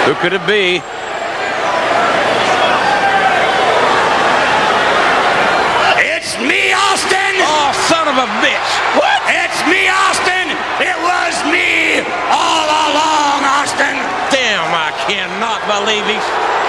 Who could it be? It's me, Austin! Oh, son of a bitch! What? It's me, Austin! It was me all along, Austin! Damn, I cannot believe he's...